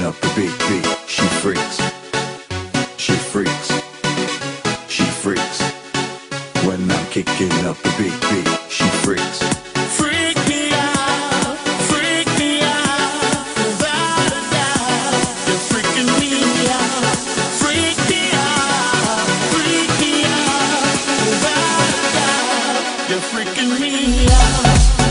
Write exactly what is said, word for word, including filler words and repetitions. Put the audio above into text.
up the big beat. She freaks, she freaks, she freaks. When I'm kicking up the big beat, she freaks. Freak me out, freak me out, without a doubt, you're freaking me out. Freak me out, freak me out, without a doubt, you're freaking me out.